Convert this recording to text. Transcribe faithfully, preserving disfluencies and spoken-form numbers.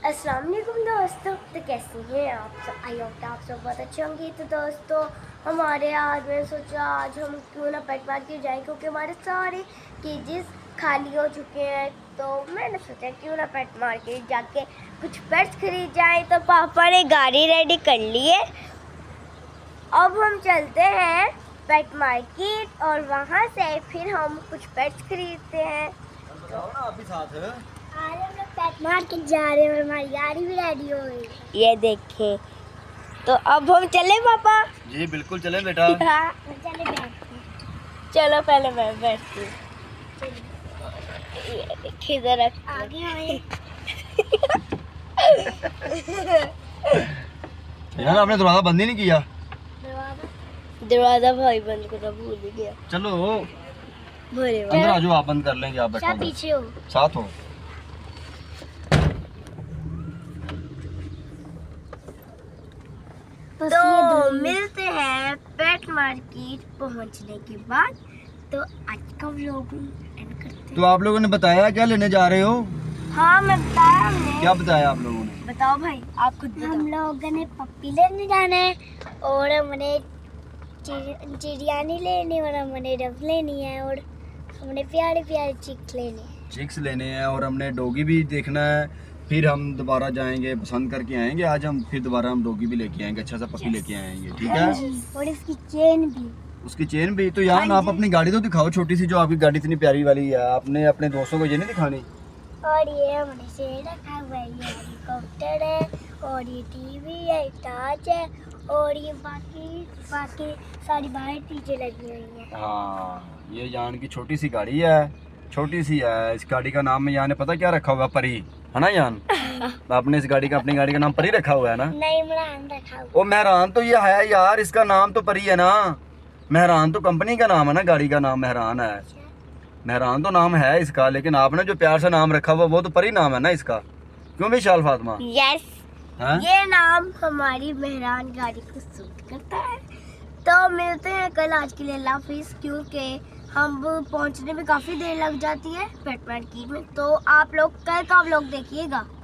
अस्सलाम वालेकुम दोस्तों। तो कैसे हैं आप सब? आई होप आप सब बहुत अच्छे होंगे। तो दोस्तों हमारे आज मैंने सोचा आज हम क्यों ना पेट मार्केट जाएं, क्योंकि हमारे सारे केजेस खाली हो चुके हैं। तो मैंने सोचा क्यों ना पेट मार्केट जाके कुछ पेट्स खरीद जाएं। तो पापा ने गाड़ी रेडी कर ली है। अब हम चलते हैं पेट मार्केट और वहाँ से फिर हम कुछ पेट्स खरीदते हैं। तो आप भी साथ है। आज हम लोग पेट मार्केट जा रहे हैं और हमारी गाड़ी भी रेडी हो गई। ये देखें। तो अब हम चले पापा? जी बिल्कुल चले बेटा। हाँ, चले बैठते। चलो पहले मैं बैठती हूँ। ये देखिए जरा आगे आए। यार आपने दरवाजा बंद ही नहीं किया। दरवाजा दरवाजा भाई बंद करना भूल ही गया। चलो भरे अंदर आ जाओ, आप बंद कर लेंगे। आप बैठो पीछे हो, साथ हो। तो मिलते हैं पेट मार्केट पहुंचने के बाद। तो आज का व्लॉग एंड करते हैं। तो आप लोगों ने बताया क्या लेने जा रहे हो? हाँ मैं बताया हमने। क्या बताया आप लोगों ने? बताओ भाई, आप खुद बताओ। हम लोगों ने पप्पी लेने जाना है और हमने चिड़ियानी लेनी और हमने डब लेनी है और हमने प्यारे प्यारे चिक्स लेने हैं। चिक्स लेने हैं और हमने डॉगी भी देखना है। फिर हम दोबारा जाएंगे, पसंद करके आएंगे। आज हम फिर दोबारा हम डॉगी भी लेके आएंगे, अच्छा सा पपी लेके आएंगे। ठीक है। और इसकी चेन भी। उसकी चेन भी। तो यार आप अपनी गाड़ी तो दिखाओ, छोटी सी जो आपकी गाड़ी इतनी प्यारी वाली है। आपने अपने दोस्तों को ये नहीं दिखानी? और ये हमने से रखा हुआ है, ये हेलीकॉप्टर है और ये टीवी है, टॉर्च है और ये बाकी बाकी सारी बाहर पीछे लगी हुई है। हाँ, ये यान की छोटी सी गाड़ी है, छोटी सी है। इस गाड़ी का नाम में यान ने पता क्या रखा हुआ? परी है ना यान? आपने इस गाड़ी का अपनी गाड़ी का नाम परी रखा हुआ है ना? नहीं, मेहरान रखा हुआ। ओ मेहरान तो ये है यार, इसका नाम तो परी है ना। मेहरान तो कंपनी का नाम है ना, गाड़ी का नाम मेहरान है। मेहरान तो नाम है इसका, लेकिन आपने जो प्यार से नाम रखा हुआ वो तो परी नाम है ना इसका। क्यों भी शाल फातिमा? यस, ये नाम हमारी मेहरान गाड़ी को सूट करता है। तो मिलते हैं कल। आज के लिए अल्लाह हाफिज़, क्योंकि हम पहुंचने में काफ़ी देर लग जाती है पेट मार्केट में। तो आप लोग कल का व्लॉग देखिएगा।